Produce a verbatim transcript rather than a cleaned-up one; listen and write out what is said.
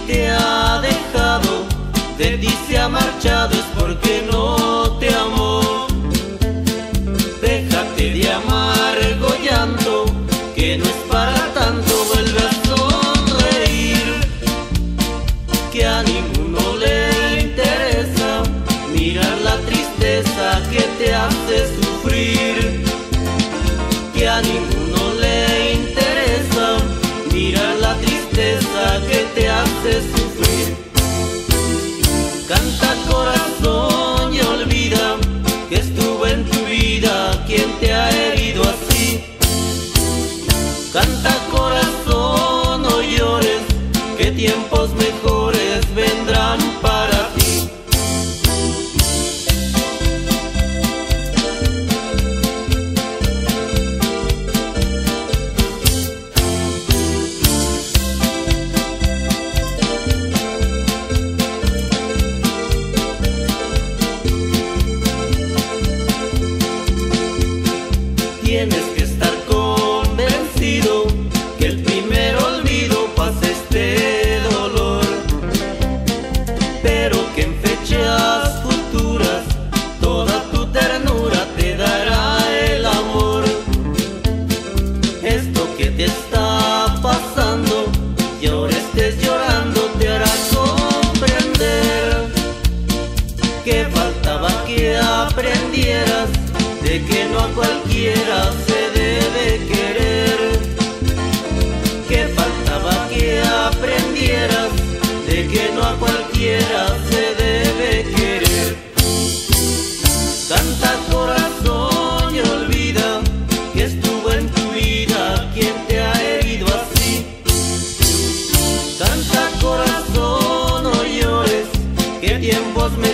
te ha dejado, de ti se ha marchado, es porque no te amó. Déjate de amargo llanto, que no es para tanto, vuelve a sonreír, que a ninguno le interesa mirar la tristeza que te hace sufrir, que a ninguno le interesa mirar la tristeza que te hace sufrir. Canta, corazón, y olvida que estuvo en tu vida quien te ha herido así. Canta, corazón, no llores, que tiempos mejores vendrán para ti. Tienes que estar convencido que el primer olvido pasa este dolor, pero que en fechas futuras toda tu ternura te dará el amor. Esto que te está pasando y ahora estés llorando te hará comprender que faltaba que aprendieras de que no a cualquiera se debe querer, que faltaba que aprendieras de que no a cualquiera se debe querer. Canta, corazón, y olvida que estuvo en tu vida quien te ha herido así. Canta, corazón, no llores, que tiempos me